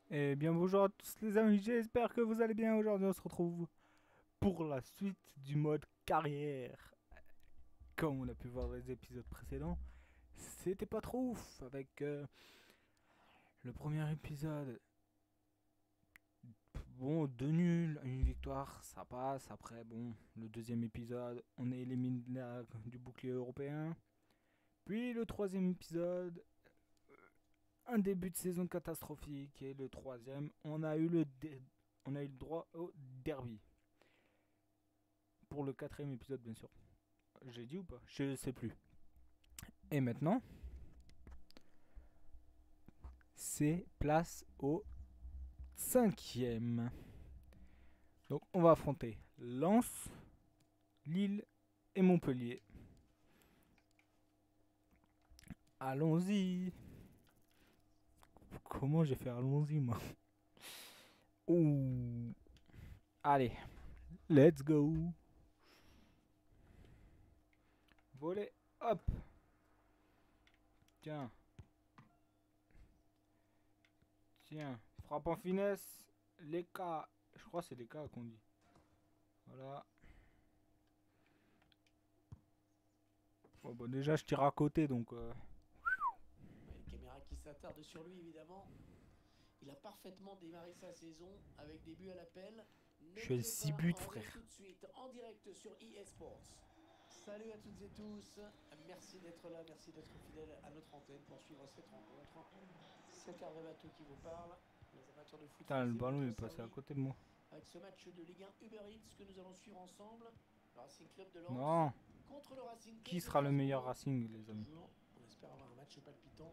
Et bien bonjour à tous les amis, j'espère que vous allez bien. Aujourd'hui on se retrouve pour la suite du mode carrière. Comme on a pu voir dans les épisodes précédents, c'était pas trop ouf avec le premier épisode. Bon, deux nuls, une victoire, ça passe. Après, bon, le deuxième épisode, on est éliminé du bouclier européen. Puis le troisième épisode, un début de saison catastrophique. Et le troisième, on a eu le droit au derby. Pour le quatrième épisode, bien sûr. J'ai dit ou pas? Je sais plus. Et maintenant, c'est place au cinquième. Donc on va affronter Lens, Lille et Montpellier. Allons-y. Comment j'ai fait allons-y moi? Ouh. Allez, let's go. Voler, hop. Tiens, tiens. Frappe en finesse. Les K. Je crois que c'est les K qu'on dit. Voilà. Bon, bah déjà je tire à côté donc. Une caméra qui s'attarde sur lui évidemment. Il a parfaitement démarré sa saison avec des buts à l'appel. Je Ne fais bougez 6 pas, buts on revient frère. tout de suite en direct sur eSports. Salut à toutes et tous, merci d'être là, merci d'être fidèles à notre antenne pour suivre cette rencontre. C'est Carré Bateau qui vous parle, les amateurs de foot Putain, le français vont ballon il être est passé à servis côté de moi. avec ce match de Ligue 1 Uber Eats que nous allons suivre ensemble. Le Racing Club de Lens Non. contre le Racing Qui Club de sera le meilleur Strasbourg. Racing, Comme les amis? toujours, on espère avoir un match palpitant.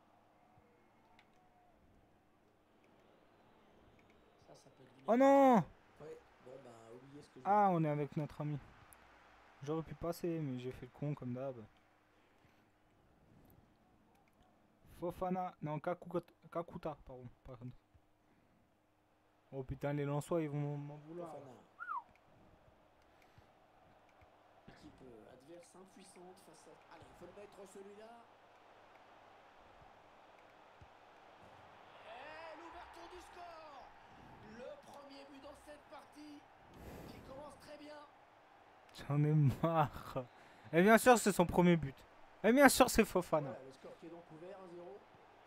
Ça peut être Oh vinaigreté. non! Ouais, bon bah oubliez ce que je viens de Ah, dire. on est avec notre ami. J'aurais pu passer, mais j'ai fait le con comme d'hab. Fofana, non, Kakuta, pardon. Oh putain, les Lensois, ils vont m'en vouloir là. Fofana. Équipe adverse impuissante face à... Allez, il faut le mettre celui-là. Et l'ouverture du score. Le premier but dans cette partie qui commence très bien. J'en ai marre. Et bien sûr, c'est son premier but. Et bien sûr, c'est Fofana. Voilà, le score qui est donc ouvert, 1-0.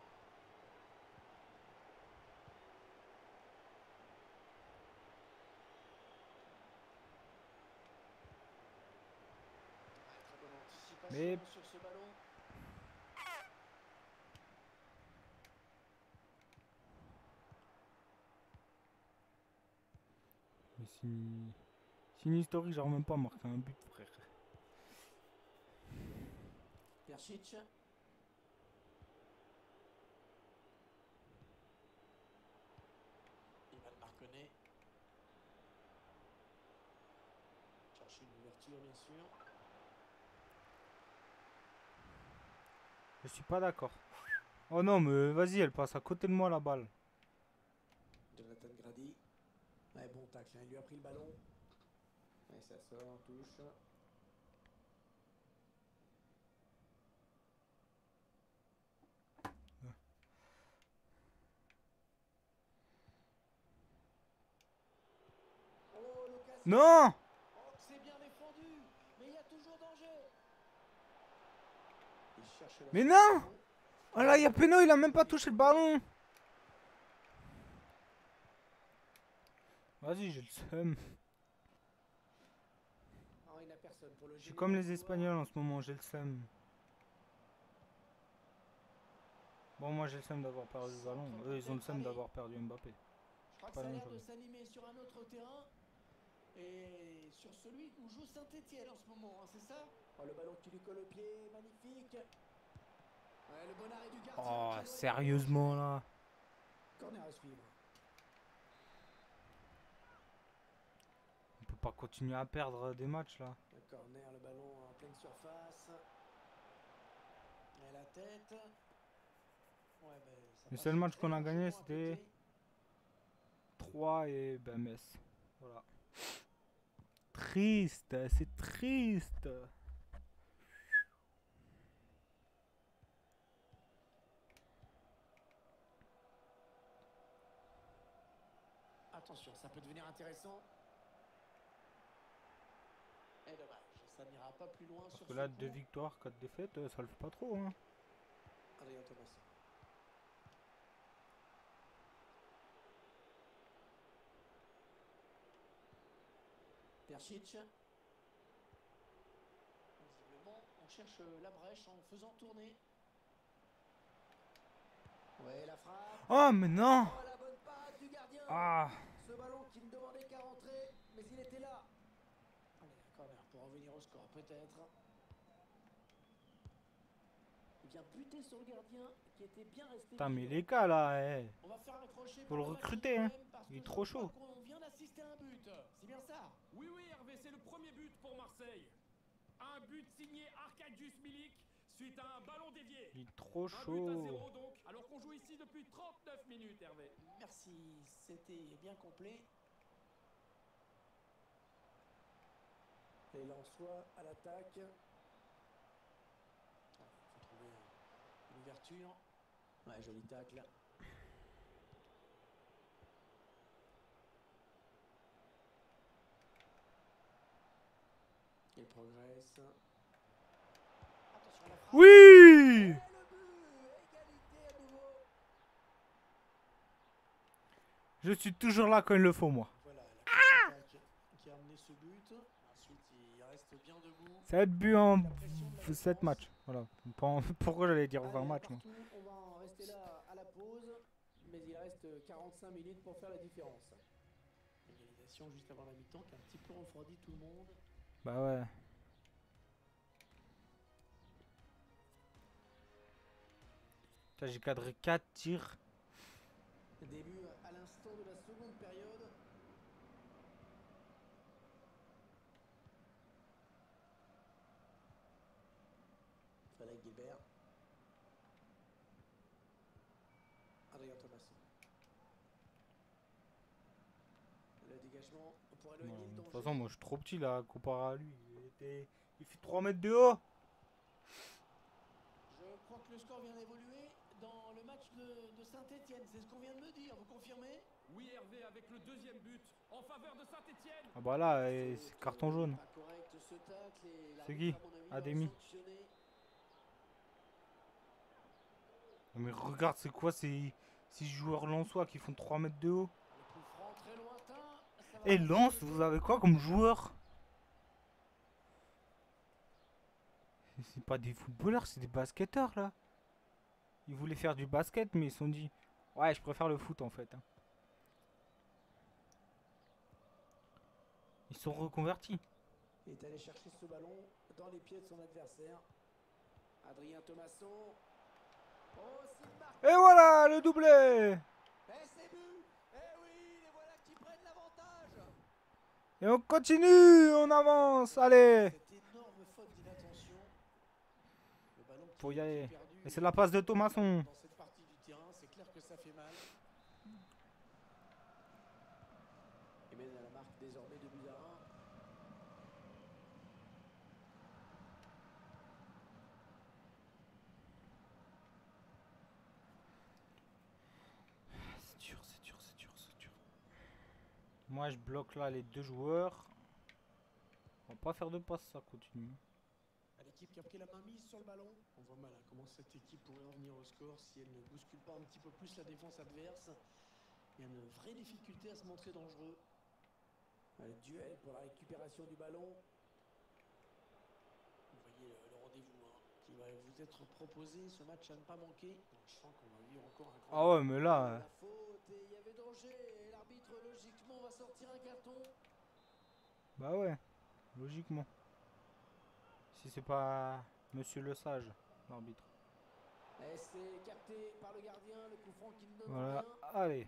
Très bonne Mais, anticipation sur ce ballon. mais si une historique, j'arrive même pas à marquer un but, frère. Persic. Ivan Marconnet. Chercher une ouverture, bien sûr. Je suis pas d'accord. Oh non, mais vas-y, elle passe à côté de moi la balle. Jonathan Grady. Ouais, bon tacle, hein, il lui a pris le ballon. Ouais, ça sort, touche. Oh, l'occasion. Non! Oh, c'est bien défendu. Mais il y a toujours danger. Il cherche la Mais non! solution. Oh là, il y a Peno, il a même pas touché le ballon. Vas-y, j'ai le seum. Oh, il n'a personne pour le Je suis gêner comme dans le les couloir. Espagnols en ce moment, j'ai le seum. Bon, moi j'ai le seum d'avoir perdu le ballon. Centre Eux, ils ont le peut-être, seum allez. d'avoir perdu Mbappé. Je crois C'est que pas ça la a même l'air de chose. s'animer sur un autre terrain. Et sur celui où joue Saint-Etienne en ce moment, hein, c'est ça? Oh, le ballon qui lui colle au pied, magnifique. Ouais, le bon arrêt du gardien Oh, qui éloigne le sérieusement danger. là. Corner à suivre. On peut pas continuer à perdre des matchs là. Le corner, le ballon en pleine surface. Et la tête. Ouais, ben ça Le passe seul match très qu'on a gagné largement à c'était côté. 3 et ben Metz. Voilà. Triste, c'est triste. Attention, ça peut devenir intéressant. Et dommage, ça n'ira pas plus loin Parce sur que ce là, coup. 2 victoires, 4 défaites, ça le fait pas trop. Hein. Adrien Thomas. Persic. Visiblement, on cherche la brèche en faisant tourner. Ouais, la frappe. Oh, mais non! Oh, la bonne passe du gardien. Ah! Ce ballon qui ne demandait qu'à rentrer, mais il était là. Allez, un corner pour revenir au score, peut-être. Il vient buter sur le gardien qui était bien resté. Putain, mais vigilant. les gars là, On va faire accrocher faut par le le recruter, Brésil hein. quand même, parce Il est que trop je crois chaud. qu'on vient d'assister à un but. C'est bien ça? Oui, oui, Hervé, c'est le premier but pour Marseille. Un but signé Arkadiusz Milik suite à un ballon dévié. Il est trop Un but à chaud. 0 donc, alors qu'on joue ici depuis 39 minutes, Hervé. Merci, c'était bien complet. Les Lensois à l'attaque. Il faut trouver une ouverture. Ouais, joli tacle. Il progresse. Attention à la frappe. Oui! Et le but! Égalité à nouveau. Je suis toujours là quand il le faut, moi. Voilà, la contre-attaque qui a amené ce but. Ensuite, il reste bien debout. 7 buts en 7 matchs. Voilà. Pourquoi j'allais dire 20 Allez, matchs, moi? partout, on va en rester là à la pause. Mais il reste 45 minutes pour faire la différence. Égalisation juste avant la mi-temps qui a un petit peu refroidi tout le monde. Bah ouais. Putain, j'ai cadré 4 tirs. Début à l'instant de la seconde période. Fallait Gilbert. Adrien Thomas. Le dégagement pour éloigner Ouais, le de danger. toute façon, moi je suis trop petit là comparé à lui. Il fait 3 mètres de haut. Je crois que le score vient d'évoluer dans le match de Saint-Etienne. C'est ce qu'on vient de me dire. Vous confirmez? Oui, Hervé, avec le deuxième but en faveur de Saint-Etienne. Ah bah là, c'est carton jaune. Pas correct ce tacle et C'est qui? l'arbitre, à mon avis, Ademi. va sanctionner. Mais regarde, c'est quoi ces joueurs lensois qui font 3 mètres de haut? Le coup franc très lointain. Ça va Et passer Lens, côté. vous avez quoi comme joueur? C'est pas des footballeurs, c'est des basketteurs là. Ils voulaient faire du basket, mais ils se sont dit ouais, je préfère le foot en fait. Hein. Ils sont reconvertis. Il est allé chercher ce ballon dans les pieds de son adversaire. Adrien Thomasson. Oh, c'est marqué. Et voilà le doublé. Et c'est but. Eh oui, les voilà qui prennent l'avantage. Et on continue, on avance, allez. Cette énorme faute d'inattention. Le ballon qui Pour y qui est aller. perdu Et c'est la passe de Thomasson. dans cette partie du terrain, c'est clair que ça fait mal. Et mène à la marque désormais de but à 1. C'est dur, c'est dur, c'est dur, c'est dur. Moi je bloque là les deux joueurs. On va pas faire de passe, ça continue. À l'équipe qui a pris la main mise sur le ballon. On voit mal hein, comment cette équipe pourrait revenir au score si elle ne bouscule pas un petit peu plus la défense adverse. Il y a une vraie difficulté à se montrer dangereux. Le duel pour la récupération du ballon. Vous voyez le rendez-vous hein, qui va vous être proposé, ce match à ne pas manquer. Je sens qu'on va vivre encore un grand... Ah ouais, mais là. La faute et il y avait danger. Et l'arbitre logiquement va sortir un carton. Bah ouais, logiquement. Si c'est pas Monsieur Le Sage, l'arbitre. Et c'est capté par le gardien, le coup franc qui ne donne Voilà, rien. allez.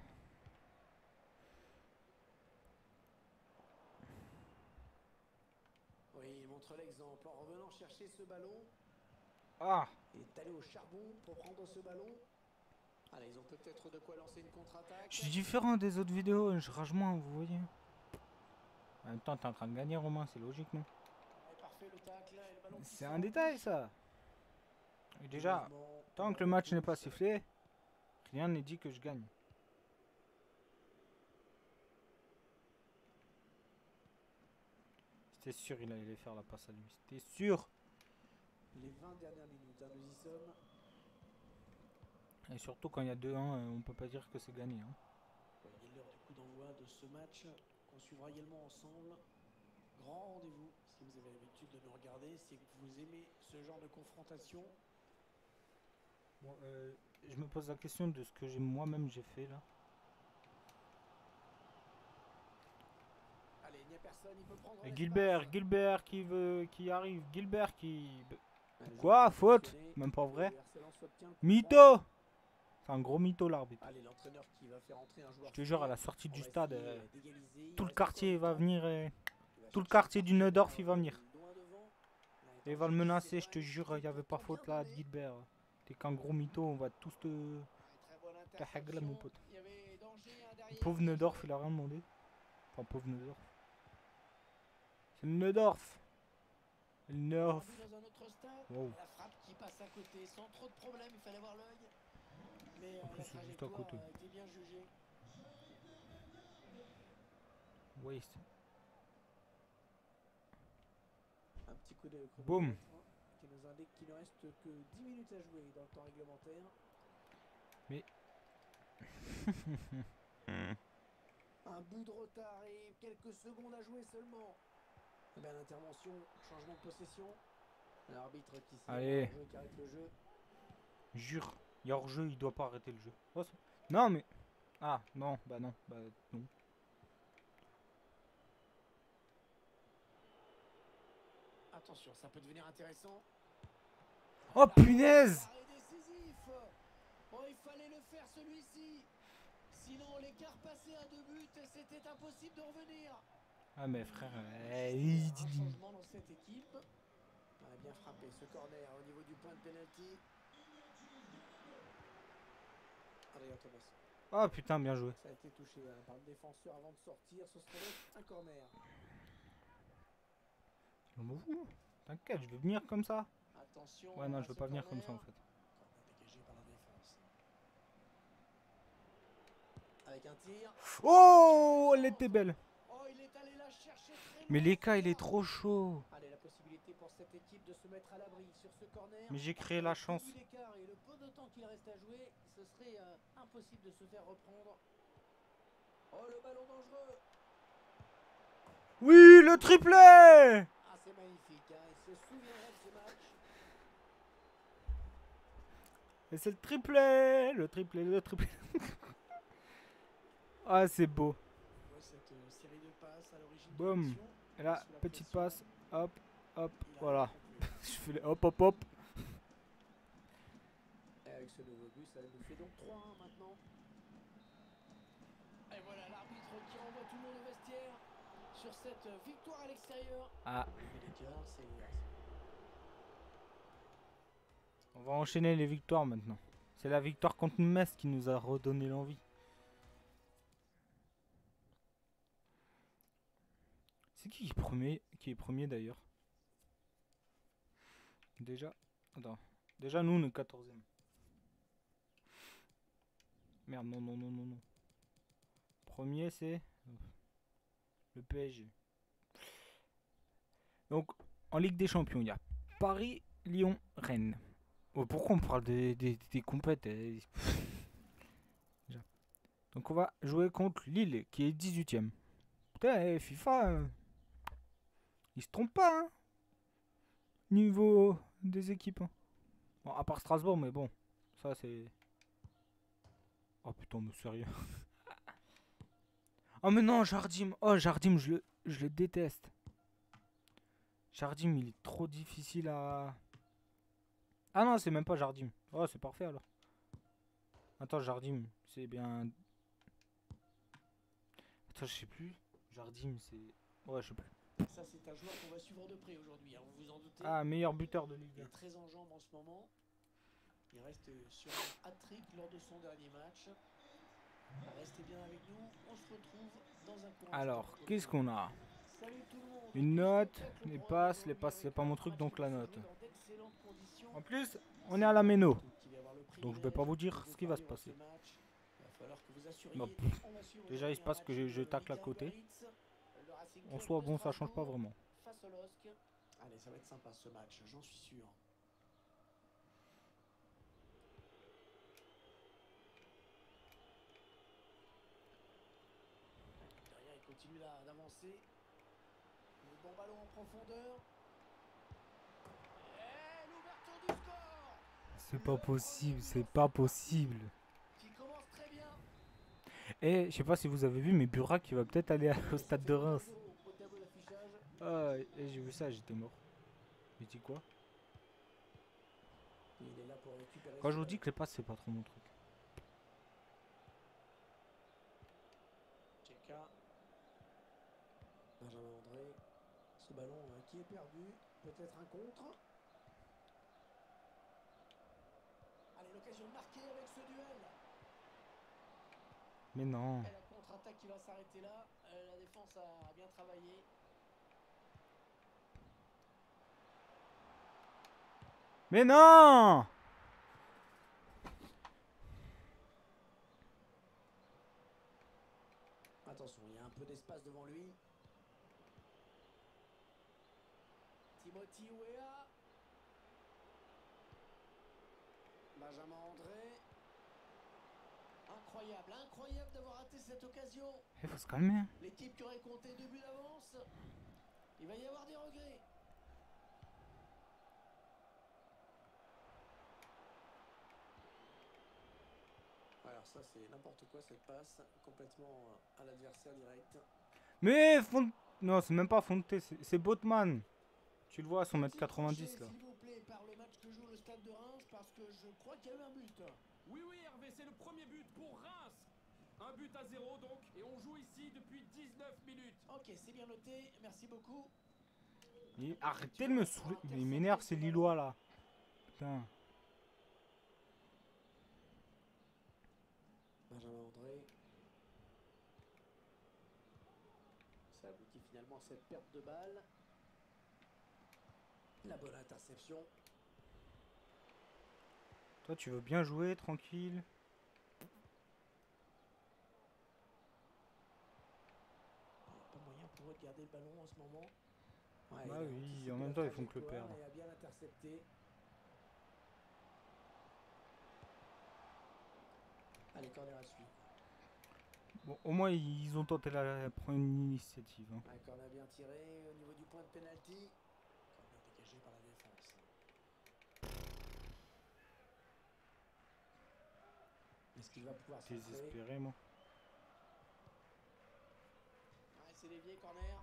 Oui, il montre l'exemple en revenant chercher ce ballon. Ah, Il est allé au charbon pour prendre ce ballon. Allez, ils ont peut-être de quoi lancer une contre-attaque. je suis différent des autres vidéos, je rage moins, vous voyez. En même temps, t'es en train de gagner, Romain, c'est logique, non? Ouais, parfait le tacle et le ballon qui C'est sort. un détail, ça. Et déjà, Heureusement, tant que le match n'est pas sifflé, rien n'est dit que je gagne. C'était sûr il allait faire la passe à lui. C'était sûr. Les 20 dernières minutes, hein, nous y sommes. Et surtout quand il y a 2-1, on peut pas dire que c'est gagné. Hein. Ouais, il est l'heure du coup d'envoi de ce match qu'on suivra également ensemble. Grand rendez-vous, si vous avez l'habitude de nous regarder, c'est que vous aimez ce genre de confrontation. Bon, je me pose la question de ce que moi-même j'ai fait là. Allez, il n'y a personne, il peut prendre Et l'espace. Gilbert qui arrive, Gilbert qui... Un joueur Quoi? qui est Faute? positionné, Même pas et vrai? le RC Lens obtient le coup Mytho! C'est un gros mytho l'arbitre. Allez, l'entraîneur qui va faire entrer un joueur. Je te jure, à la frais. sortie On du va stade, essayer d'égaliser. Il tout le reste encore quartier du va temps. venir. Il va Tout le chercher quartier le du partenaire, Neudorf, il va venir. loin devant. Et il va le menacer, je te jure, il n'y avait pas faute là, Gilbert. T'es qu'un gros mytho, on va tous te... Très bonne Tahagla, mon pote. Il y avait danger derrière. Pauvre Neudorf, il a rien demandé. Enfin, pauvre Neudorf. C'est le Neudorf. Le Neudorf. Dans un autre stade, Wow. la frappe qui passe à côté sans trop de problème, il fallait voir l'œil. Mais En plus, la c'est juste à trajectoire côté. a été bien jugée. Waste. Un petit coup d'œil au Boum. chronomètre qui nous indique qu'il ne reste que 10 minutes à jouer dans le temps réglementaire. Mais... Un bout de retard et quelques secondes à jouer seulement. Eh bien, l'intervention, changement de possession. L'arbitre qui s'est Allez. qui arrête le jeu. Jure, il y a hors-jeu, il doit pas arrêter le jeu. Oh, non mais... Ah, non, bah non, bah non. Attention, ça peut devenir intéressant. Oh punaise! Arrêt décisif. Oh, il fallait le faire celui-ci. Sinon, l'écart passé à 2 buts, c'était impossible de revenir. Ah mais frère... Un changement dans cette équipe. On a bien frappé ce corner au niveau du point de penalty. Allez, Thomas. Oh putain, bien joué. Ça a été touché par le défenseur avant de sortir. Ce serait donc un corner. Je m'en fous. T'inquiète, je vais venir comme ça. Attention. Ouais, non, à je veux ce pas venir comme corner. ça en fait. Corner dégagé par la défense. Avec un tir. Oh, elle était belle. Oh, il est allé la chercher très Mais loin, l'éca, il celle-là. est trop chaud. Allez, la possibilité pour cette équipe de se mettre à l'abri sur ce corner. Mais j'ai créé la chance. Vu l'écart et le peu de temps qu'il reste à jouer, ce serait impossible de se faire reprendre. Oh, le ballon dangereux. Oui, le triplé! Ah, c'est magnifique, hein. Il se souviendra de ce match. Et c'est le triplé, le triplé, le triplé. Ah, c'est beau. On voit cette série de passes à l'origine de Boum. l'action. Et là, Sous la petite pression, passe. Hop, hop, il a voilà. conclu. Je fais les hop, hop, hop. Et avec ce nouveau but, ça nous fait donc 3-1 maintenant. Et voilà l'arbitre qui renvoie tout le monde au vestiaire sur cette victoire à l'extérieur. Ah, Et l'écart, c'est on va enchaîner les victoires maintenant. C'est la victoire contre Metz qui nous a redonné l'envie. C'est qui est premier d'ailleurs? Déjà, attends. Déjà nous on est 14e. Merde, non, non, non, non, non. Premier c'est le PSG. Donc en Ligue des Champions, il y a Paris, Lyon, Rennes. Oh, pourquoi on parle des compètes Déjà. Donc on va jouer contre Lille qui est 18ème. Putain, FIFA, il se trompe pas, hein, niveau des équipes. Hein. Bon, à part Strasbourg, mais bon, ça c'est... Oh putain, mais sérieux. Oh mais non, Jardim. Oh, Jardim, je le déteste. Jardim, il est trop difficile à... Ah non, c'est même pas Jardim. Oh, c'est parfait alors. Attends, Jardim, c'est bien... Attends, je sais plus. Jardim, c'est... Ouais, je sais plus. Ça, c'est un joueur qu'on va suivre de près aujourd'hui, hein, vous vous en doutez. Ah, meilleur buteur de Ligue Il 1. est très en jambes en ce moment. Il reste sur un hat-trick lors de son dernier match. Restez bien avec nous, on se retrouve dans un courant. Alors, qu'est-ce qu'on a? Salut tout le monde. Une note, les passes c'est pas mon truc, donc la note. En plus, on est à la méno. Donc je vais pas vous dire ce qui va se passer. Bah, déjà il se passe que je tacle à côté. En soi bon ça change pas vraiment. face au LOSC. Allez, ça va être sympa ce match, j'en suis sûr. Derrière, il continue d'avancer. Le bon ballon en profondeur. Et l'ouverture du score. C'est pas possible, c'est pas possible. Qui commence très bien. Et je sais pas si vous avez vu, mais Burak il va peut-être aller au stade de Reims. Au tableau d'affichage. Ah, et j'ai vu ça, j'étais mort. Mais dis quoi? Il est là pour récupérer. Quand je vous dis que les passes, c'est pas trop mon truc. Tcheka. Benjamin André. Ce ballon qui est perdu. Peut-être un contre. Allez, l'occasion de marquer avec ce duel. Mais non. Et la contre-attaque qui va s'arrêter là. La défense a bien travaillé. Mais non! Attention, il y a un peu d'espace devant lui. Timothy Weah. Benjamin André. Incroyable, incroyable d'avoir raté cette occasion. Il faut se calmer. L'équipe qui aurait compté 2 buts d'avance. Il va y avoir des regrets. Alors ça c'est n'importe quoi cette passe. Complètement à l'adversaire direct. Mais non, c'est même pas Fonte, c'est Botman. Tu le vois à son mètre 90 là. S'il vous plaît, par le match que joue le Stade de Reims, parce que je crois qu'il y a eu un but. Oui, oui, Hervé, c'est le premier but pour Reims. Un but à 0 donc, et on joue ici depuis 19 minutes. Ok, c'est bien noté, merci beaucoup. Arrêtez de me saouler. Mais il m'énerve ces Lillois là. Putain. Benjamin André. Ça aboutit finalement à cette perte de balle. La bonne interception. Toi tu veux bien jouer tranquille. Il n'y a pas moyen pour eux de garder le ballon en ce moment. Ouais, Bah il a oui, anticipé en même la temps ils font que le trajectoire perdre. et a bien intercepté. Allez, corner à suivre. Bon, au moins ils ont tenté la première initiative. Hein. Un corner bien tiré au niveau du point de pénalty. Corner dégagé par la défense. Est-ce qu'il va pouvoir centrer? Désespéré moi. Ouais, c'est dévié, corner.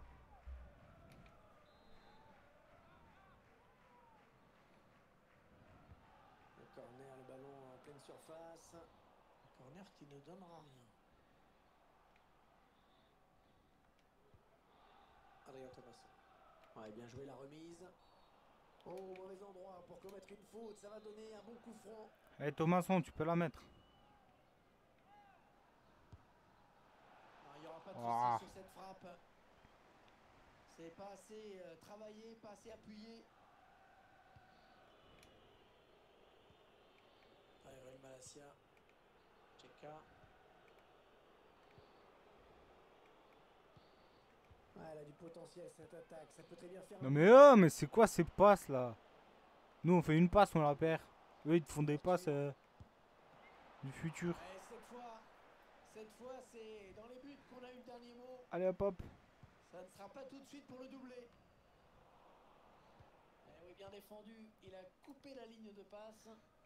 Le corner, le ballon en pleine surface. Corner qui ne donnera rien. Adrien Thomasson. Ouais, bien joué la remise. Oh, mauvais endroit pour commettre une faute. Ça va donner un bon coup franc. Allez Thomasson, tu peux la mettre. Non, il n'y aura pas de Ah. souci sur cette frappe. C'est pas assez travaillé, pas assez appuyé. Tyrell Malacia. Tcheka. Ouais, elle a du potentiel cette attaque. Ça peut très bien faire. Non mais oh, mais c'est quoi ces passes là? Nous on fait une passe, on la perd. Eux ils te font des passes du futur. Ouais, cette fois c'est dans les buts qu'on a eu le dernier mot. Allez hop hop. Ça ne sera pas tout de suite pour le doubler. Eh oui, bien défendu. Il a coupé la ligne de passe.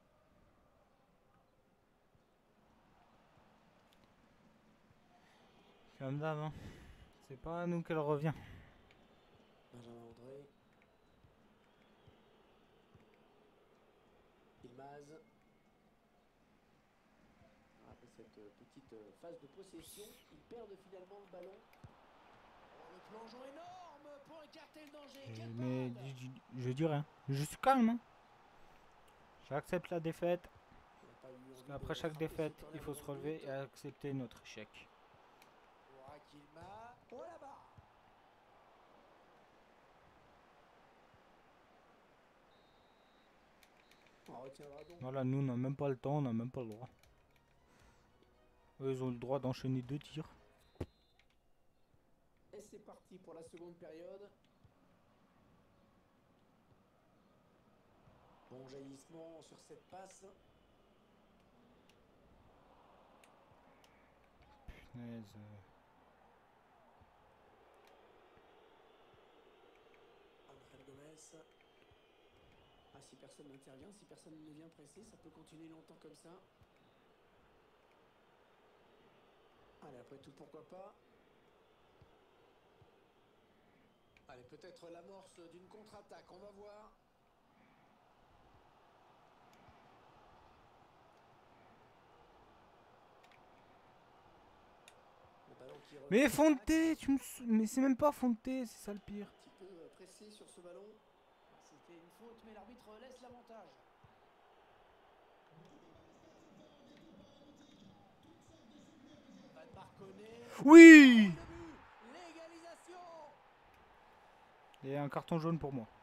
Comme d'hab, hein. C'est pas à nous qu'elle revient. Benjamin André. Ilmaz. Après cette petite phase de possession, ils perdent finalement le ballon. Oh, le plongeon énorme pour écarter le danger. Quelle Mais parade! je dis rien. Je suis calme. Hein. J'accepte la défaite. Il n'a pas eu Parce envie qu'après de chaque frapper ce défaite, corner il faut se devant le relever but. et accepter notre échec. Burak Yilmaz. Oh là-bas! On retiendra donc. Voilà, nous on n'a même pas le temps, on n'a même pas le droit. Eux ils ont le droit d'enchaîner 2 tirs. Et c'est parti pour la seconde période. bon jaillissement sur cette passe. Punaise. Angel Gomez. Ah, si personne n'intervient, si personne ne vient presser, ça peut continuer longtemps comme ça. Allez, après tout, pourquoi pas. Allez, peut-être l'amorce d'une contre-attaque, on va voir. Le ballon qui revient Mais dans Fonte, l'axe. mais c'est même pas Fonte, c'est ça le pire. Un petit peu pressé sur ce ballon. C'était une faute, mais l'arbitre laisse l'avantage. Van Marconnet. Oui! Oh, le but! L'égalisation! Et un carton jaune pour moi.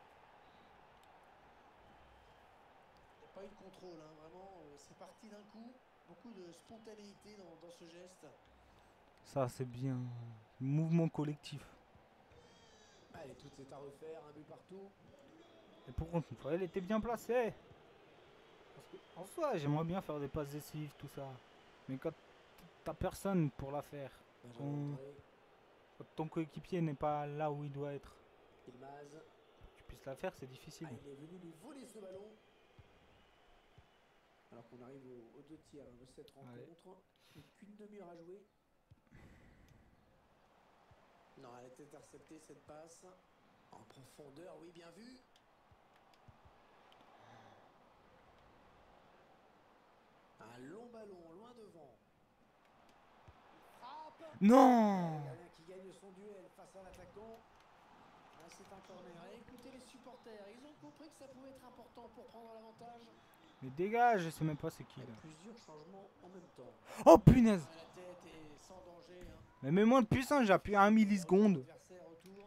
Il n'y a pas eu de contrôle, hein, vraiment. C'est parti d'un coup. Beaucoup de spontanéité dans ce geste. Ça, c'est bien. Mouvement collectif. Allez, tout est à refaire, un but partout. Et pour contre, une fois, elle était bien placée. Parce que, en soi, j'aimerais bien faire des passes décisives, tout ça. Mais quand t'as personne pour la faire, Benjamin André, quand ton coéquipier n'est pas là où il doit être, Ilmaz. tu puisses la faire, c'est difficile. Ah, il est venu lui voler ce ballon. Alors qu'on arrive aux deux tiers de cette rencontre. Plus qu'une demi-heure à jouer. Non, elle est interceptée cette passe. En profondeur, oui, bien vu. Un long ballon, loin devant. Frappe. Non! Le gardien qui gagne son duel face à l'attaquant. Ah, c'est un corner. Et écoutez les supporters, ils ont compris que ça pouvait être important pour prendre l'avantage. Mais dégage, je sais même pas c'est qui là. Plusieurs changements en même temps. Oh punaise! La tête est sans danger. Hein. Mais mets-moi de puissance, j'ai appuyé à 1 milliseconde. L'adversaire autour.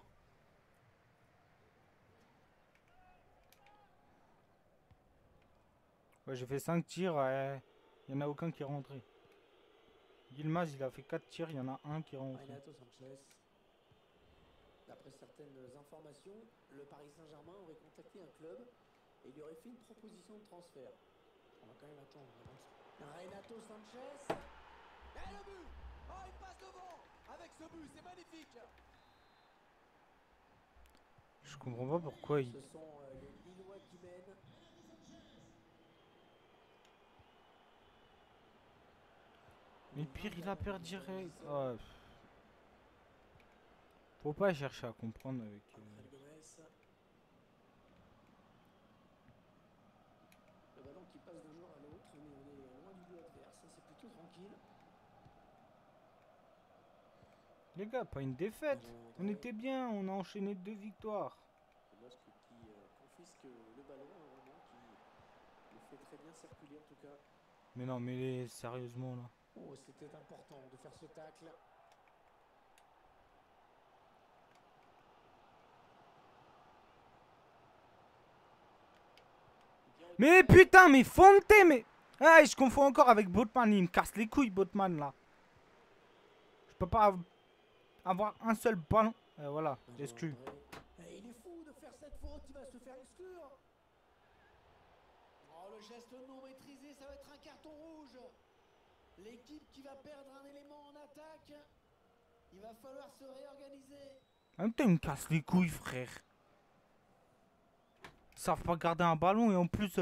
Ouais, j'ai fait 5 tirs, il n'y en a aucun qui est rentré. Yilmaz, il a fait 4 tirs, il y en a un qui est rentré. Renato Sanchez. D'après certaines informations, le Paris Saint-Germain aurait contacté un club et lui aurait fait une proposition de transfert. On va quand même attendre. Renato Sanchez. Et le but! Oh, il passe devant! Avec ce but, c'est magnifique! Je comprends pas pourquoi il... Ce sont les Lillois qui mènent. Mais pire, il a perdu direct. Oh, faut pas chercher à comprendre avec... Angel Gomez. Le ballon qui passe d'un joueur à l'autre, mais on est loin du but adverse. C'est plutôt tranquille. Les gars, pas une défaite. On était bien, on a enchaîné 2 victoires. Le Bosque qui confisque le ballon, vraiment, qui le fait très bien circuler en tout cas. Mais non, mais sérieusement là. Oh, c'était important de faire ce tacle. Mais putain, mais Fonte, mais... Ah, je confonds encore avec Botman, il me casse les couilles, Botman là. Je peux pas avoir un seul ballon. Voilà, j'exclus. Il est fou de faire cette faute, il va se faire exclure. Oh, le geste non maîtrisé, ça va être un carton rouge. L'équipe qui va perdre un élément en attaque. Il va falloir se réorganiser. En même temps, il me casse les couilles, frère. Ils savent pas garder un ballon et en plus,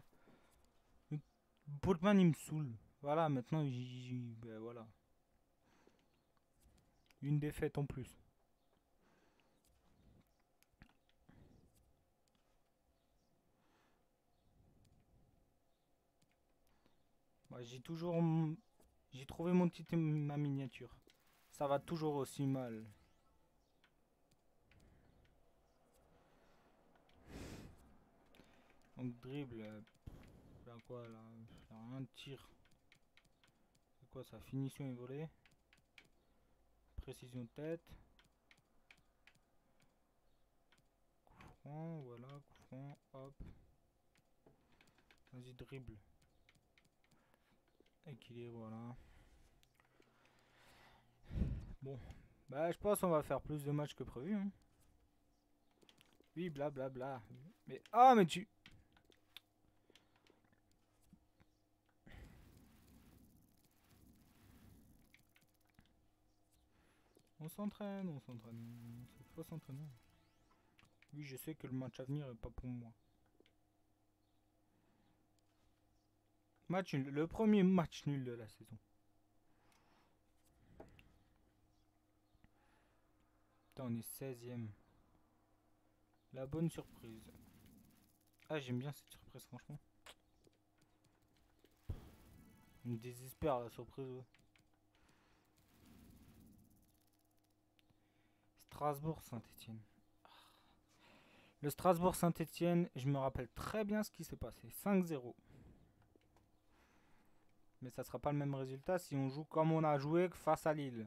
Botman il me saoule. Voilà, maintenant, ben voilà. Une défaite en plus. Bah, j'ai trouvé mon titre et ma miniature. Ça va toujours aussi mal. Donc dribble. Là quoi là? Y'a rien de tir. C'est quoi ça? Finition et volée. Précision de tête. Coup franc, voilà, coup franc, hop. Vas-y dribble. Équilibre, voilà. Bon. Bah je pense qu'on va faire plus de matchs que prévu. Hein. Oui, blablabla. Mais... Ah mais tu... On s'entraîne, on s'entraîne. Il faut s'entraîner. Oui, je sais que le match à venir est pas pour moi. Match nul. Le premier match nul de la saison. Putain, on est 16ème. La bonne surprise. Ah, j'aime bien cette surprise, franchement. On me désespère la surprise. Ouais. Strasbourg-Saint-Etienne. Le Strasbourg-Saint-Etienne, je me rappelle très bien ce qui s'est passé. 5-0. Mais ça sera pas le même résultat si on joue comme on a joué face à Lille.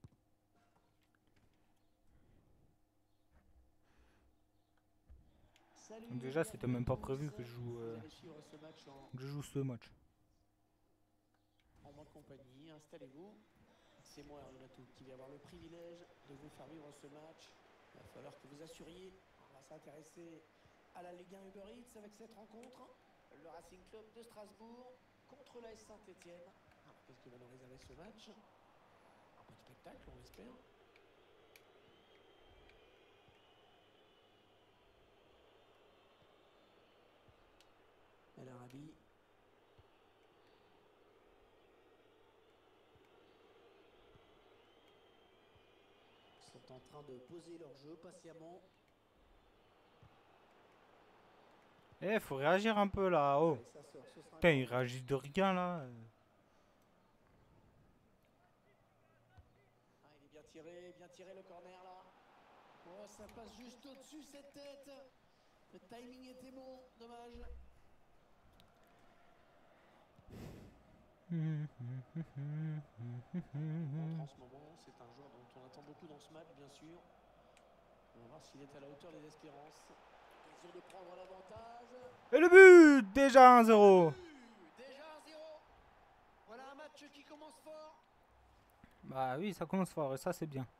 Salut, Donc déjà, c'était même pas prévu que vous allez suivre ce match je joue ce match. en ma compagnie. Installez-vous. C'est moi, Renato, qui vais avoir le privilège de vous faire vivre ce match. Il va falloir que vous assuriez. On va s'intéresser à la Ligue 1 Uber Eats avec cette rencontre. Le Racing Club de Strasbourg contre l'AS Saint-Etienne. Qu'est-ce qui va nous réserver ce match? Un peu de spectacle, on l'espère. El Arabi. Ils sont en train de poser leur jeu patiemment. Eh, faut réagir un peu là. Oh. Allez, ça sort, ce sera un Putain, ils corner. réagissent de rien là. Ah, il est bien tiré le corner là. Oh, ça passe juste au-dessus cette tête. Le timing était bon, dommage. En ce moment, c'est un joueur dont on attend beaucoup dans ce match, bien sûr. On va voir s'il est à la hauteur des espérances. Occasion de prendre l'avantage. Et le but! Déjà 1-0. Déjà 1-0. Voilà un match qui commence fort. Bah oui, ça commence fort et ça c'est bien.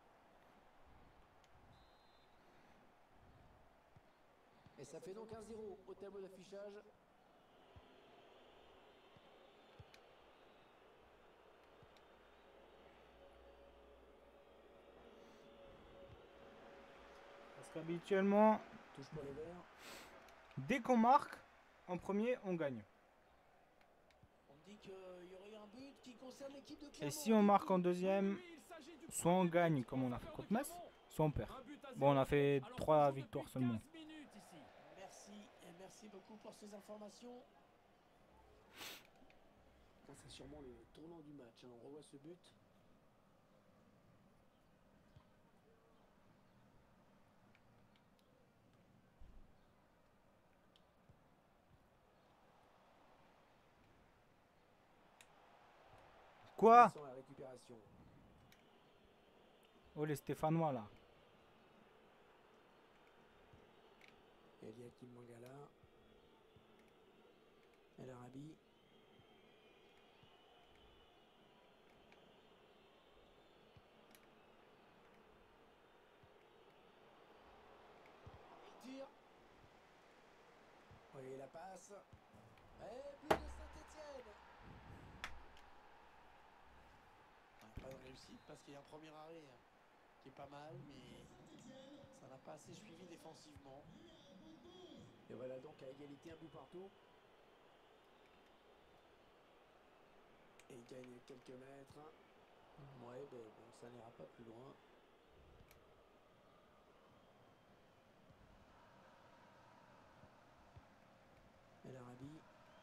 Et ça fait donc 1-0 au tableau d'affichage. Parce qu'habituellement, Touche pour les Verts. dès qu'on marque, en premier, on gagne. On me dit qu'il y aurait un but qui concerne l'équipe de Et Clermont. si on marque en deuxième, Oui, il s'agit du soit on premier gagne but comme on a fait pour contre Metz, Clermont. soit on perd. Un but à Bon, on a zéro. fait Alors 3 qu'on joue victoires depuis seulement. 15 minutes ici. Merci beaucoup pour ces informations. Ça, c'est sûrement le tournant du match. On revoit ce but. Quoi? Sans la récupération. Oh, les Stéphanois là. Eliakim Mangala. El Arabi. Il tire. Oui, la passe. Et but de Saint-Etienne. Pas de réussite parce qu'il y a un premier arrêt qui est pas mal, mais ça n'a pas assez suivi défensivement. Et voilà donc à égalité, un but partout. Et il gagne quelques mètres. Ouais, ben bon, ça n'ira pas plus loin. El Arabi.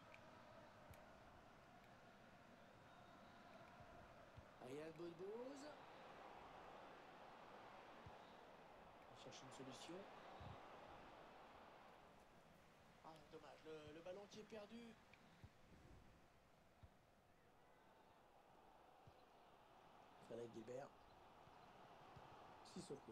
Riyad Bozboz. On cherche une solution. Ah, dommage, le ballon qui est perdu. Frédéric Gilbert. Sissoko.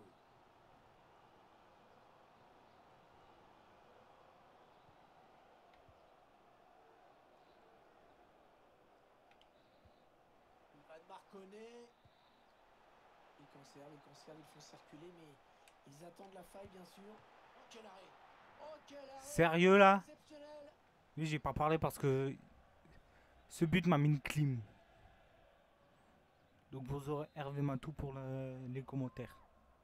Van Marconnet. Ils conservent, ils font circuler, mais ils attendent la faille, bien sûr. Oh, quel arrêt! Oh, quel arrêt! Sérieux là? Exceptionnel! Oui, j'ai pas parlé parce que ce but m'a mis une clim. Donc vous aurez Hervé Matou pour les commentaires.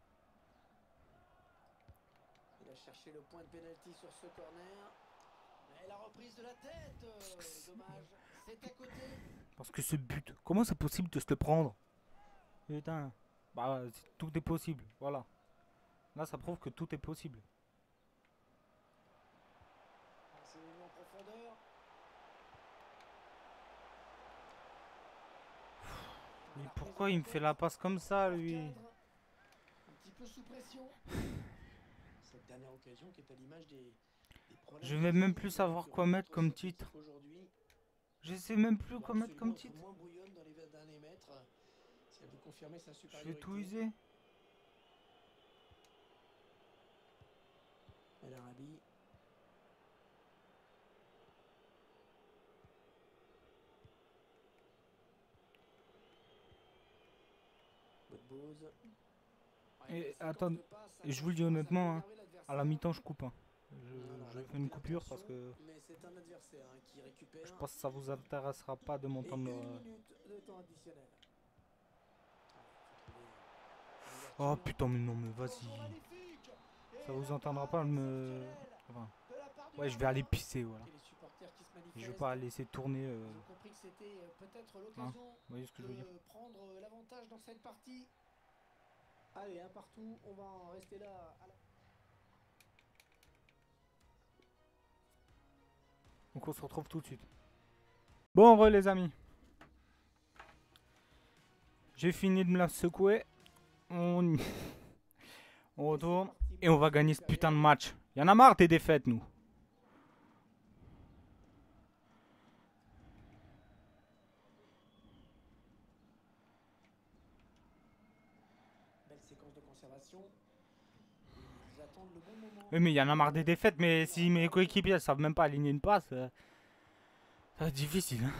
Il a cherché le point de pénalty sur ce corner. Et la reprise de la tête. Dommage. C'est à côté. Parce que ce but, comment c'est possible de se le prendre? Putain. Bah, tout est possible, voilà. Là, ça prouve que tout est possible. C'est venu en profondeur. Mais pourquoi il me fait la passe comme ça, lui? Un petit peu sous pression. Cette dernière occasion qui est à l'image des problèmes. Je vais même plus savoir quoi mettre comme titre. Je sais même plus quoi mettre comme titre. Moins brouillonne dans les derniers mètres. Si elle veut confirmer sa Je supériorité. vais tout user. El Arabi. Bose. Et attends, je vous le dis honnêtement, hein, à la mi-temps je coupe. Hein. Je fais une coupure parce que Mais c'est un adversaire qui récupère. je pense que ça vous intéressera pas de m'entendre. Une minute de temps additionnel. Oh putain, mais non, mais vas-y. Ça vous entendra pas me. Enfin, ouais, je vais aller pisser, voilà. Je vais pas laisser tourner. Ils ont compris que c'était peut-être l'occasion Vous voyez ce que je veux dire? de prendre l'avantage dans cette partie. Allez, un partout, on va en rester là. Donc on se retrouve tout de suite. Bon, les amis. J'ai fini de me la secouer. On retourne et on va gagner ce putain de match. Y en a marre des défaites, nous. Belle séquence de conservation. Ils attendent le bon moment. Oui, mais y en a marre des défaites. Mais si mes coéquipiers ne savent même pas aligner une passe, ça va être difficile. Hein.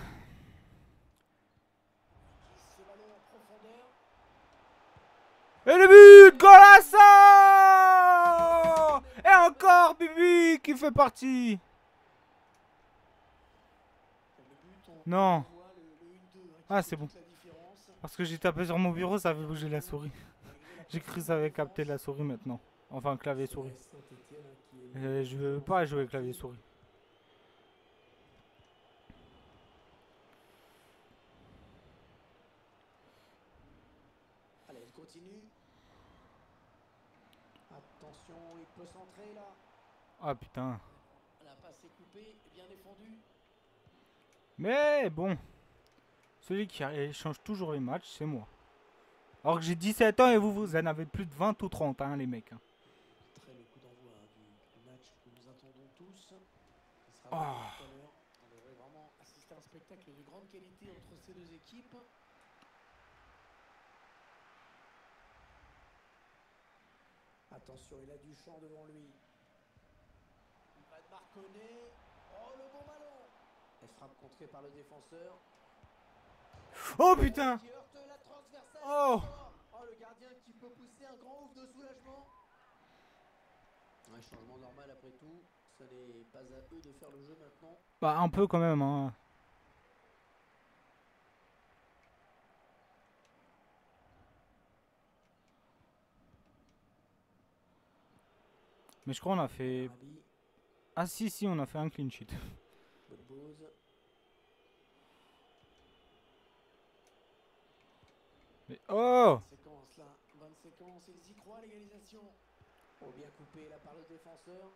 Ce ballon en profondeur. Et le but, Golasso! Et encore Bibi qui fait partie. Non. Ah, c'est bon. Parce que j'ai tapé sur mon bureau, ça avait bougé la souris. J'ai cru que ça avait capté la souris maintenant. Enfin, clavier souris. Je veux pas jouer clavier souris. Allez, il continue. Attention, il peut centrer là. Ah putain. La passe est coupée, bien défendue. Mais bon. Celui qui change toujours les matchs, c'est moi. Alors que j'ai 17 ans et vous en avez plus de 20 ou 30, hein, les mecs. Hein. Très le coup d'envoi du match que nous attendons tous. Ce sera Oh. tout à l'heure. On devrait vraiment assister à un spectacle de grande qualité entre ces deux équipes. Attention, il a du champ devant lui. Il va de Marconnet. Oh, le bon ballon. Elle frappe contrée par le défenseur. Oh putain. Qui heurte la transversale. Oh. Oh, le gardien qui peut pousser un grand ouf de soulagement. Un changement normal après tout. Ce n'est pas à eux de faire le jeu maintenant. Bah un peu quand même. Hein. Mais je crois qu'on a fait... Ah si, on a fait un clean sheet. Mais oh! Séquence là, bonne séquence, ils y croient l'égalisation. Oh, bien coupé là par le défenseur.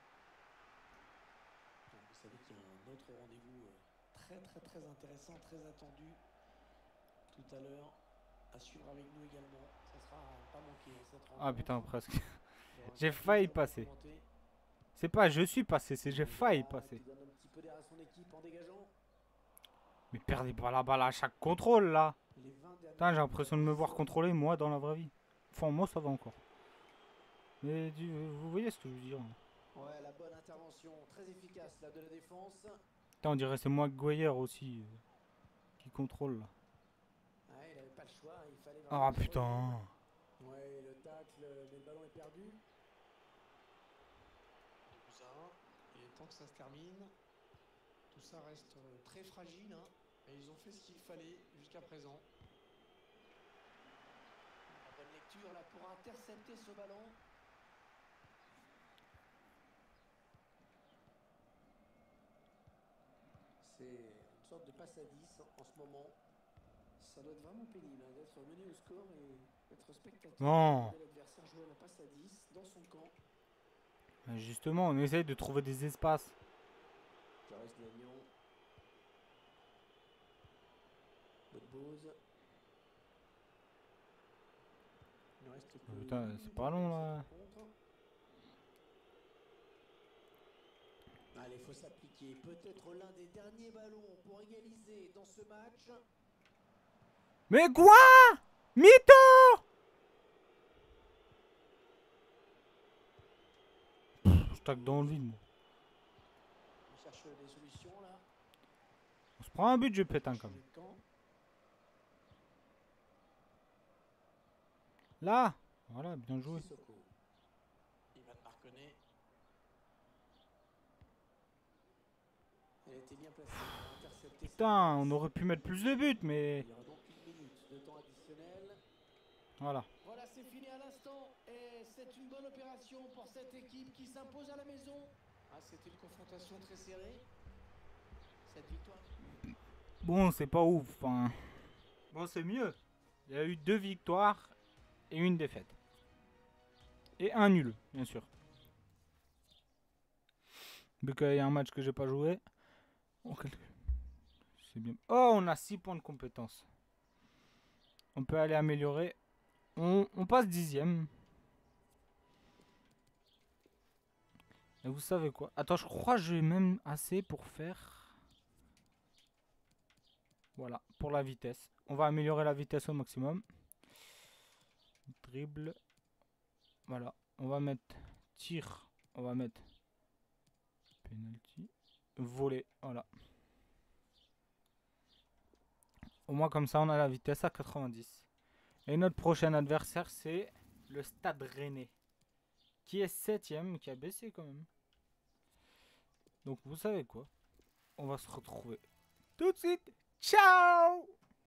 Vous savez qu'il y a un autre rendez-vous très intéressant, très attendu tout à l'heure à suivre avec nous également. Ça sera pas manqué cette rencontre. Ah putain, presque. J'ai failli passer. C'est pas je suis passé, c'est j'ai failli passer. Qui donne un petit peu d'air à son équipe en dégageant. Mais perdez pas la balle à chaque contrôle là. Putain, j'ai l'impression de me voir contrôler moi dans la vraie vie. Enfin, moi ça va encore. Mais vous voyez ce que je veux dire. Ouais, la bonne intervention, très efficace là de la défense. Putain, on dirait c'est moi Goyer aussi qui contrôle là. Ouais, il avait pas le choix, il fallait Ah putain. Ouais, le tacle, mais le ballon est perdu. Tout ça, il est temps que ça se termine. Tout ça reste très fragile, hein, et ils ont fait ce qu'il fallait jusqu'à présent. l'ouverture là pour intercepter ce ballon. C'est une sorte de passe à 10 en ce moment. Ça doit être vraiment pénible hein, d'être mené au score et d'être spectateur. Non. L'adversaire joue à la passe à 10 dans son camp. Justement, on essaye de trouver des espaces. Joris Lagnon. Bose. Il ne reste que Putain, une c'est minute pas long dans là. cette rencontre. Allez, il faut s'appliquer. Peut-être l'un des derniers ballons pour égaliser dans ce match. Mais quoi? Mytho! Je tacle dans le vide, moi. On cherche des solutions là. On se prend un but, je pète un câble. Changer de camp. Là! Voilà, bien joué. Sissoko. Ivan Marconnet. Elle a été bien placée pour intercepter. Putain, on aurait pu mettre plus de buts, mais... Il y aura donc une minute de temps additionnel. Voilà. Voilà, c'est fini à l'instant. Et c'est une bonne opération pour cette équipe qui s'impose à la maison. Ah, c'était une confrontation très serrée. Cette victoire. Bon, c'est pas ouf. Enfin... Bon, c'est mieux. Il y a eu 2 victoires et une défaite. Et un nul, bien sûr. Vu qu'il y a un match que j'ai pas joué. C'est bien. Oh, on a 6 points de compétence. On peut aller améliorer. On passe 10e. Et vous savez quoi? Attends, je crois que j'ai même assez pour faire... Voilà, pour la vitesse. On va améliorer la vitesse au maximum. Dribble. Voilà, on va mettre tir. On va mettre penalty. Voler, voilà. Au moins comme ça, on a la vitesse à 90. Et notre prochain adversaire, c'est le Stade Rennais. Qui est 7ème, qui a baissé quand même. Donc vous savez quoi? On va se retrouver tout de suite. Ciao!